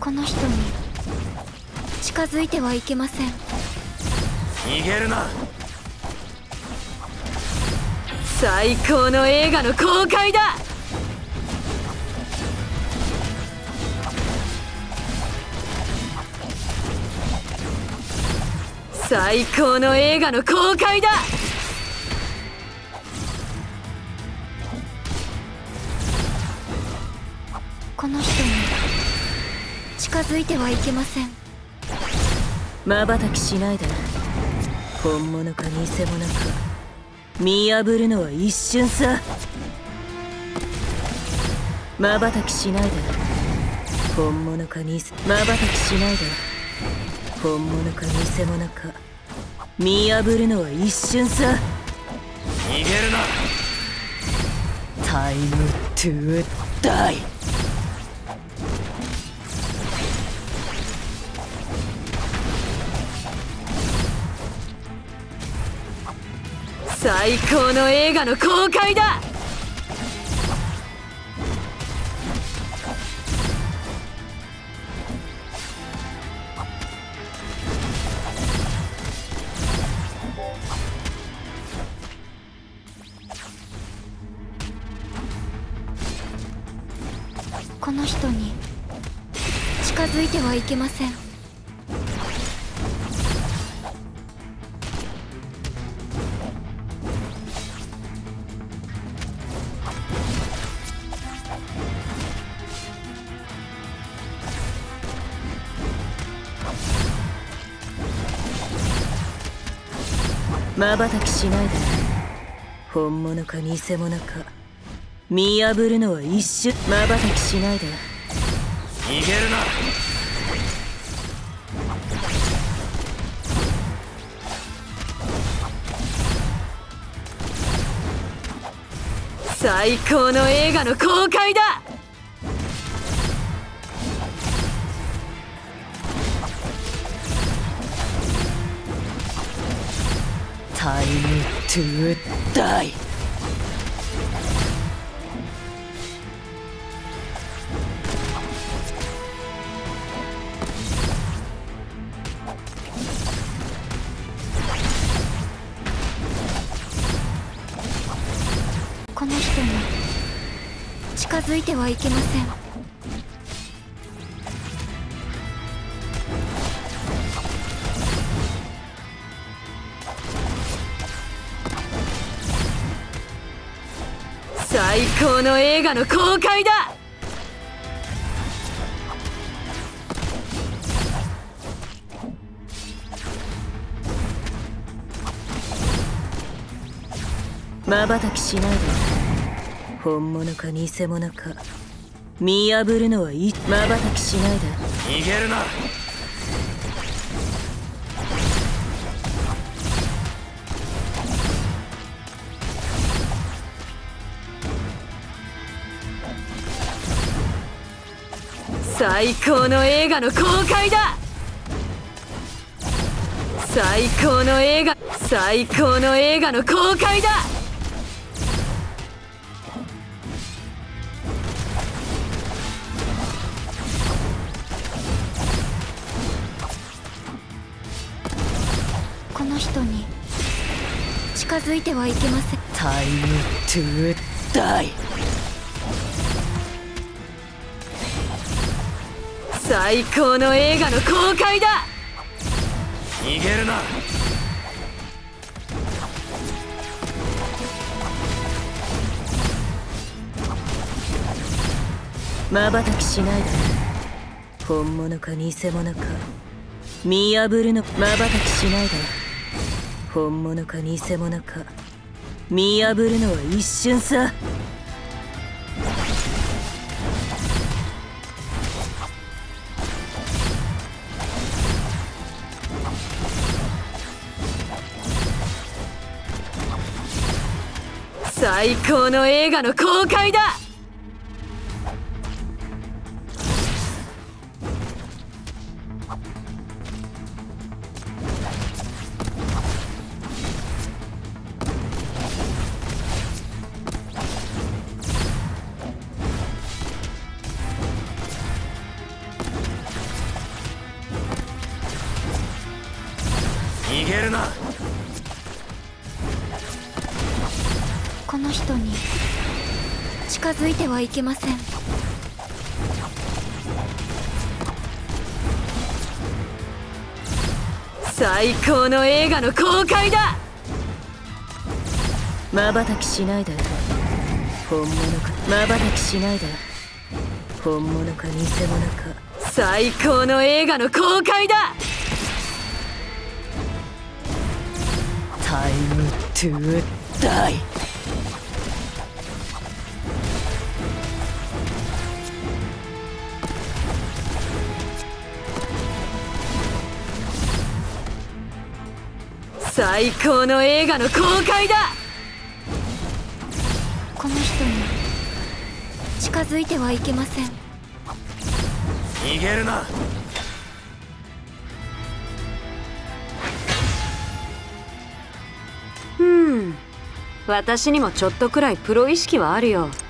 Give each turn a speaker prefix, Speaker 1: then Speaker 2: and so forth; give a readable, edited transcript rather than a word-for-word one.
Speaker 1: この人に近づいてはいけません。
Speaker 2: 逃げるな。
Speaker 3: 最高の映画の公開だ。最高の映画の公開だ。
Speaker 1: この人に近づいてはいけません。
Speaker 3: 瞬きしないで。本物か偽物か見破るのは一瞬さ。瞬きしないで。本物か瞬きしないで。本物か偽物か見破るのは一瞬さ。
Speaker 2: 逃げるな。
Speaker 3: タイムトゥーダイ。最高の映画の公開だ。
Speaker 1: この人に近づいてはいけません。
Speaker 3: 瞬きしないで。本物か偽物か見破るのは一瞬。瞬きしないで。
Speaker 2: 逃げるな。
Speaker 3: 最高の映画の公開だ。タイムトゥーダイ。
Speaker 1: この人に近づいてはいけません。
Speaker 3: 最高の映画の公開だ。瞬きしないで。本物か偽物か見破るのは瞬きしないで。
Speaker 2: 逃げるな。
Speaker 3: 最高の映画の公開だ。最高の映画の公開だ。
Speaker 1: この人に近づいてはいけません。
Speaker 3: タイムトゥーダイ。最高の映画の公開だ。
Speaker 2: 逃げるな。
Speaker 3: 瞬きしないで。本物か偽物か見破るの。瞬きしないで。本物か偽物か見破るのは一瞬さ。最高の映画の公開だ。
Speaker 2: 逃げるな。
Speaker 1: この人に近づいてはいけません。
Speaker 3: 最高の映画の公開だ。瞬きしないで。本物か。瞬きしないで。本物か偽物か。最高の映画の公開だ。タイムトゥダイ。最高の映画の公開だ。
Speaker 1: この人に近づいてはいけません。
Speaker 2: 逃げるな。
Speaker 3: 私にもちょっとくらいプロ意識はあるよ。